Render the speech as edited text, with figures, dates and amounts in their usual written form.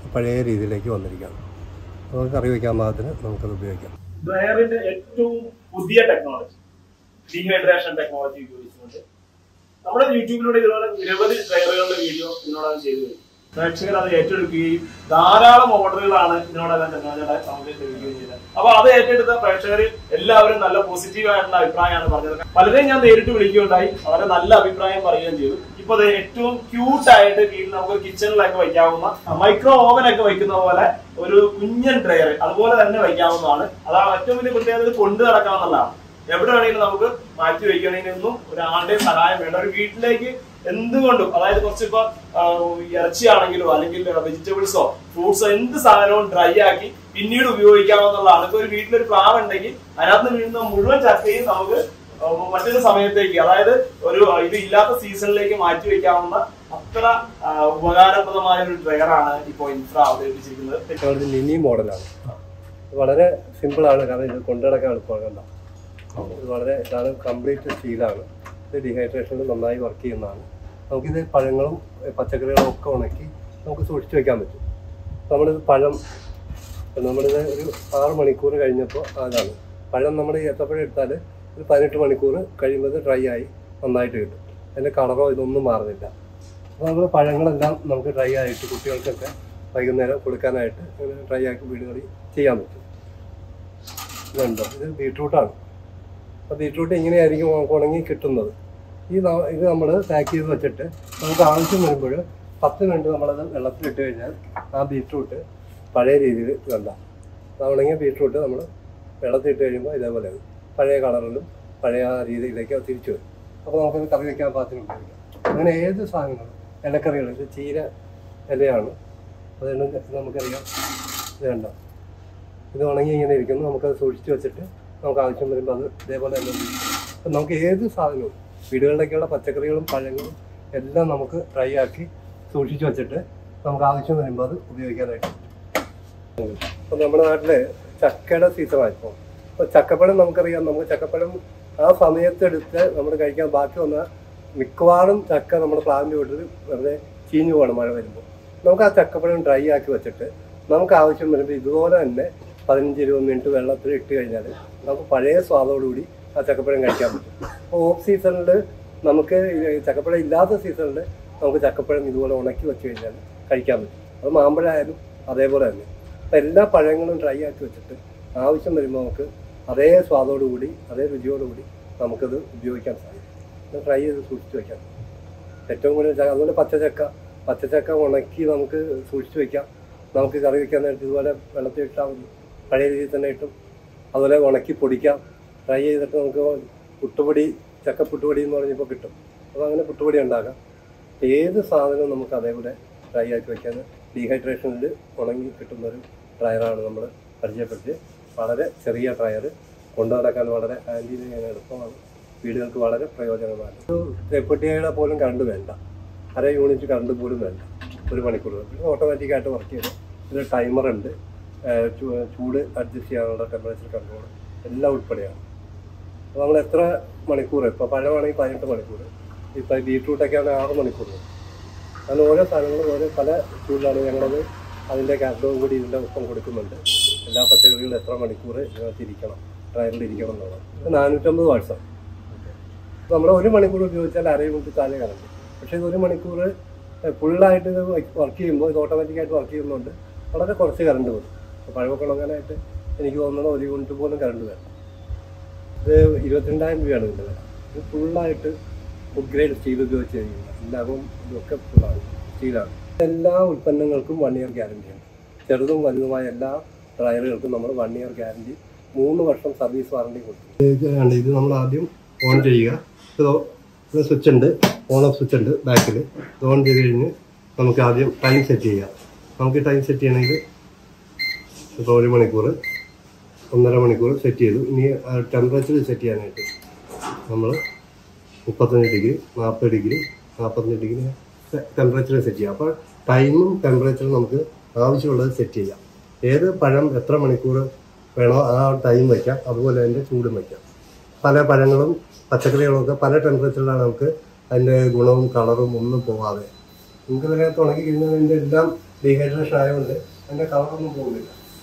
പഴയ രീതിയിലേക്ക് വന്നിരിക്കുകയാണ്. നമുക്ക് കറി വയ്ക്കാൻ പാകത്തിന് നമുക്കത് ഉപയോഗിക്കാം. ഡ്രയറിന്റെ ഏറ്റവും പുതിയ ടെക്നോളജി ഡീഹൈഡ്രേഷൻ ടെക്നോളജി ഉപയോഗിച്ചുകൊണ്ട് നമ്മുടെ യൂട്യൂബിലൂടെ ഇതുപോലെ നിരവധി ഡ്രയറുകളുടെ വീഡിയോ ഇതിനോടകം ചെയ്തു കഴിഞ്ഞു. പ്രേക്ഷകർ അത് ഏറ്റെടുക്കുകയും ധാരാളം ഓർഡറുകളാണ് ഇതിനോടകം ടെക്നോളജിയുടെ സമയത്ത് ലഭിക്കുകയും ചെയ്തത്. അപ്പൊ അത് ഏറ്റെടുത്ത പ്രേക്ഷകർ എല്ലാവരും നല്ല പോസിറ്റീവ് ആയിട്ടുള്ള അഭിപ്രായമാണ് പറഞ്ഞത്. പലരെയും ഞാൻ നേരിട്ട് വിളിക്കുകയുണ്ടായി, വളരെ നല്ല അഭിപ്രായം പറയുകയും ചെയ്തു. ഇപ്പൊ അത് ഏറ്റവും ക്യൂട്ടായിട്ട് കീഴിൽ നമുക്ക് കിച്ചണിലൊക്കെ വയ്ക്കാവുന്ന മൈക്രോ ഓവനൊക്കെ വയ്ക്കുന്ന പോലെ ഒരു കുഞ്ഞൻ ഡ്രയർ അതുപോലെ തന്നെ വയ്ക്കാവുന്നതാണ്. അതാണ് ഏറ്റവും വലിയ പ്രത്യേകത, കൊണ്ടു നടക്കാവുന്നതാണ്. എവിടെ വേണമെങ്കിലും നമുക്ക് മാറ്റി വയ്ക്കണമെന്നൊന്നും ഒരാളുടെയും സഹായം വേണ്ട. ഒരു വീട്ടിലേക്ക് എന്തുകൊണ്ടും, അതായത് കുറച്ചിപ്പോ ഇറച്ചിയാണെങ്കിലോ അല്ലെങ്കിൽ വെജിറ്റബിൾസോ ഫ്രൂട്ട്സോ എന്ത് സാധനവും ഡ്രൈ ആക്കി പിന്നീട് ഉപയോഗിക്കാവുന്നതാണ്. ഇപ്പൊ ഒരു വീട്ടിലൊരു പ്ലാവ് ഉണ്ടെങ്കിൽ അതിനകത്ത് വീഴുന്ന മുഴുവൻ ചക്കയും നമുക്ക് മറ്റൊരു സമയത്തേക്ക്, അതായത് ഒരു ഇത് ഇല്ലാത്ത സീസണിലേക്ക് മാറ്റി വെക്കാവുന്ന അത്ര ഉപകാരപ്രദമായ ഒരു ഡ്രയറാണ് ഇപ്പോൾ ഇൻഫ്ര അവതരിപ്പിച്ചിരിക്കുന്നത്. മിനി മോഡലാണ്, വളരെ സിമ്പിളാണ്. കാരണം ഇത് കൊണ്ടുനടക്കാൻ എളുപ്പമാണ്. കണ്ടോ, ഇത് വളരെ ഇതാണ്, കംപ്ലീറ്റ് സ്റ്റീലാണ്. ഇത് ഡീഹൈഡ്രേഷനിൽ നന്നായി വർക്ക് ചെയ്യുന്നതാണ്. നമുക്കിത് പഴങ്ങളും പച്ചക്കറികളും ഒക്കെ ഉണക്കി നമുക്ക് സൂക്ഷിച്ച് വെക്കാൻ പറ്റും. നമ്മളിത് നമ്മളിത് ഒരു 6 മണിക്കൂർ കഴിഞ്ഞപ്പോൾ അതാണ് പഴം. നമ്മൾ ഏത്തപ്പഴം എടുത്താൽ ഒരു 18 മണിക്കൂർ കഴിയുമ്പോൾ ഡ്രൈ ആയി നന്നായിട്ട് കിട്ടും. അതിൻ്റെ കളറോ ഇതൊന്നും മാറുന്നില്ല. അപ്പോൾ നമ്മൾ പഴങ്ങളെല്ലാം നമുക്ക് ഡ്രൈ ആയിട്ട് കുട്ടികൾക്കൊക്കെ വൈകുന്നേരം കൊടുക്കാനായിട്ട് ഡ്രൈ ആക്കി വീടുകളിൽ ചെയ്യാൻ പറ്റും. ഇതുണ്ടോ, ഇത് ബീട്രൂട്ടാണ്. അപ്പോൾ ബീട്രൂട്ട് ഇങ്ങനെയായിരിക്കും ഉണങ്ങി കിട്ടുന്നത്. ഇത് നമ്മൾ പാക്ക് ചെയ്ത് വെച്ചിട്ട് നമുക്ക് ആവശ്യം വരുമ്പോൾ 10 മിനിറ്റ് നമ്മളത് വെള്ളത്തിലിട്ട് കഴിഞ്ഞാൽ ആ ബീട്രൂട്ട് പഴയ രീതിയിൽ വേണ്ട. ഉണങ്ങിയ ബീട്രൂട്ട് നമ്മൾ വെള്ളത്തിലിട്ട് കഴിയുമ്പോൾ ഇതേപോലെ പഴയ കളറിലും പഴയ രീതിയിലേക്ക് അത് തിരിച്ചു വരും. അപ്പോൾ നമുക്കത് കറി വയ്ക്കാൻ പാകത്തിന് ഉപയോഗിക്കാം. അങ്ങനെ ഏത് സാധനങ്ങളും, ഇലക്കറികൾ, ഇത് ചീര ഇലയാണ്, അതുകൊണ്ട് നമുക്കറിയാം. ഇത് വേണ്ട, ഇത് ഉണങ്ങി ഇങ്ങനെ ഇരിക്കുന്നു. നമുക്കത് സൂക്ഷിച്ച് വെച്ചിട്ട് നമുക്ക് ആവശ്യം വരുമ്പോൾ അത് ഇതേപോലെ തന്നെ ഉപയോഗിക്കാം. അപ്പം നമുക്ക് ഏത് സാധനവും, വീടുകളിലേക്കുള്ള പച്ചക്കറികളും പഴങ്ങളും എല്ലാം നമുക്ക് ഡ്രൈ ആക്കി സൂക്ഷിച്ച് വെച്ചിട്ട് നമുക്ക് ആവശ്യം വരുമ്പോൾ അത് ഉപയോഗിക്കാനായിട്ട്. അപ്പോൾ നമ്മുടെ നാട്ടിൽ ചക്കയുടെ സീസണായിപ്പോൾ. അപ്പോൾ ചക്കപ്പഴം നമുക്കറിയാം. നമുക്ക് ചക്കപ്പഴം ആ സമയത്തെടുത്ത് നമ്മൾ കഴിക്കാൻ ബാക്കി വന്നാൽ മിക്കവാറും ചക്ക നമ്മുടെ പ്ലാവിൻ്റെ വീട്ടിൽ വെറുതെ ചീഞ്ഞു പോകണം മഴ വരുമ്പോൾ. നമുക്ക് ആ ചക്കപ്പഴം ഡ്രൈ ആക്കി വെച്ചിട്ട് നമുക്ക് ആവശ്യം വരുമ്പോൾ ഇതുപോലെ തന്നെ 15-20 മിനിറ്റ് വെള്ളത്തിൽ ഇട്ട് കഴിഞ്ഞാൽ നമുക്ക് പഴയ സ്വാദോടുകൂടി ആ ചക്കപ്പഴം കഴിക്കാൻ പറ്റും. അപ്പോൾ ഓഫ് സീസണിൽ നമുക്ക് ചക്കപ്പഴം ഇല്ലാത്ത സീസണിൽ നമുക്ക് ചക്കപ്പഴം ഇതുപോലെ ഉണക്കി വെച്ച് കഴിഞ്ഞാൽ കഴിക്കാൻ പറ്റും. അത് മാമ്പഴമായാലും അതേപോലെ തന്നെ. അപ്പം എല്ലാ പഴങ്ങളും ഡ്രൈ ആക്കി വെച്ചിട്ട് ആവശ്യം വരുമ്പോൾ നമുക്ക് അതേ സ്വാദോടുകൂടി അതേ രുചിയോടുകൂടി നമുക്കത് ഉപയോഗിക്കാൻ സാധിക്കും. ട്രൈ ചെയ്ത് സൂക്ഷിച്ച് വയ്ക്കാം. ഏറ്റവും കൂടുതൽ അതുപോലെ പച്ചച്ചക്ക ഉണക്കി നമുക്ക് സൂക്ഷിച്ച് വയ്ക്കാം. നമുക്ക് കറി വയ്ക്കാൻ നേരത്തെ ഇതുപോലെ വെള്ളത്തിൽ ഇട്ടാൽ മതി, പഴയ രീതിയിൽ തന്നെ ഇട്ടും. അതുപോലെ ഉണക്കി പൊടിക്കാം. ഫ്രൈ ചെയ്തിട്ട് നമുക്ക് പുട്ടുപൊടി, ചക്കപ്പുട്ടുപൊടി എന്ന് പറഞ്ഞപ്പോൾ കിട്ടും. അപ്പോൾ അങ്ങനെ പുട്ടുപൊടി ഉണ്ടാക്കാം. ഏത് സാധനവും നമുക്ക് അതേപോലെ ഡ്രൈ ആക്കി വയ്ക്കാൻ ഡീഹൈഡ്രേഷനിൽ ഉണങ്ങി കിട്ടുന്നൊരു ഡ്രയറാണ് നമ്മൾ പരിചയപ്പെടുത്തി. വളരെ ചെറിയ ഡ്രയർ, കൊണ്ടു നടക്കാൻ വളരെ ഹാൻഡിൽ ചെയ്യാൻ എളുപ്പമാണ്, വീടുകൾക്ക് വളരെ പ്രയോജനമാണ്. ഒരു തെപ്പട്ടിയുടെ പോലും കറണ്ട് വേണ്ട, 1/2 യൂണിറ്റ് കറണ്ട് പോലും വേണ്ട. 1 മണിക്കൂർ ഓട്ടോമാറ്റിക്കായിട്ട് വർക്ക് ചെയ്ത്. ഇതിൽ ടൈമറുണ്ട്, ചൂട് അഡ്ജസ്റ്റ് ചെയ്യാനുള്ള ടെമ്പറേച്ചർ കൺട്രോൾ എല്ലാം ഉൾപ്പെടെയാണ്. അപ്പോൾ നമ്മൾ എത്ര മണിക്കൂർ, ഇപ്പോൾ പഴമാണെങ്കിൽ 18 മണിക്കൂർ, ഇപ്പോൾ ബീട്രൂട്ടൊക്കെയാണ് 6 മണിക്കൂർ. അങ്ങനെ ഓരോ സാധനങ്ങളും ഓരോ പല ചൂടിലാണ് ഞങ്ങളത് അതിൻ്റെ കാറ്റലോഗും കൂടി ഇതിൻ്റെ ഒപ്പം കൊടുക്കുന്നുണ്ട്. എല്ലാ പച്ചക്കറികളും എത്ര മണിക്കൂർ ഇതിനകത്ത് ഇരിക്കണം, ഡ്രയറിൽ ഇരിക്കണം എന്നുള്ളത്. 450 വാട്സാണ്. നമ്മൾ 1 മണിക്കൂർ ഉപയോഗിച്ചാൽ 1/2 യൂണിറ്റ് താഴെ കറണ്ട്. പക്ഷേ ഇത് 1 മണിക്കൂർ ഫുള്ളായിട്ട് ഇത് വർക്ക് ചെയ്യുമ്പോൾ, ഇത് ഓട്ടോമാറ്റിക്കായിട്ട് വർക്ക് ചെയ്യുന്നതുകൊണ്ട് വളരെ കുറച്ച് കറണ്ട് വരും. അപ്പോൾ പഴമൊക്കെ ഉണങ്ങാനായിട്ട് എനിക്ക് തോന്നുന്നത് 1 യൂണിറ്റ് പോലും കറണ്ട് വേണം. ഇത് 22,000 രൂപയാണ് ഇതിൻ്റെ വില. ഇത് ഫുള്ളായിട്ട് ഫുഡ് ഗ്രേഡ് സ്റ്റീൽ ഉപയോഗിച്ച് കഴിയുന്നത്. എല്ലാവും ഇതൊക്കെ ഫുള്ളാണ്, സ്റ്റീലാണ്. എല്ലാ ഉൽപ്പന്നങ്ങൾക്കും 1 ഇയർ ഗ്യാരണ്ടിയാണ്. ചെറുതും വലുതുമായ എല്ലാ ഡ്രയറുകൾക്കും നമ്മൾ 1 ഇയർ ഗ്യാരണ്ടി, 3 വർഷം സർവീസ് വാറണ്ടി കൊടുക്കും. ഇത് നമ്മൾ ആദ്യം ഓൺ ചെയ്യുക. ഇത് സ്വിച്ച് ഉണ്ട്, ഓൺ ഓഫ് സ്വിച്ച് ഉണ്ട് ബാക്കിൽ. ഇത് ഓൺ ചെയ്ത് കഴിഞ്ഞ് നമുക്ക് ആദ്യം ടൈം സെറ്റ് ചെയ്യാം. നമുക്ക് ടൈം സെറ്റ് ചെയ്യണമെങ്കിൽ ഇപ്പോൾ 1 മണിക്കൂർ, 1.5 മണിക്കൂർ സെറ്റ് ചെയ്തു. ഇനി ടെമ്പറേച്ചർ സെറ്റ് ചെയ്യാനായിട്ട് നമ്മൾ 35 degree, 40 degree, 45 degree temperature set ചെയ്യാം. അപ്പോൾ ടൈമും ടെമ്പറേച്ചറും നമുക്ക് ആവശ്യമുള്ളത് സെറ്റ് ചെയ്യാം. ഏത് പഴം എത്ര മണിക്കൂർ വേണോ ആ ടൈം വയ്ക്കാം, അതുപോലെ അതിൻ്റെ ചൂടും വയ്ക്കാം. പല പഴങ്ങളും പച്ചക്കറികളൊക്കെ പല ടെമ്പറേച്ചറിലാണ് നമുക്ക് അതിൻ്റെ ഗുണവും കളറും ഒന്നും പോവാതെ നമുക്ക് ഇതിനകത്ത് ഉണക്കി കഴിഞ്ഞാൽ അതിൻ്റെ എല്ലാം ഡീഹൈഡ്രേഷൻ ആയതുകൊണ്ട് അതിൻ്റെ കളറൊന്നും പോകുന്നില്ല.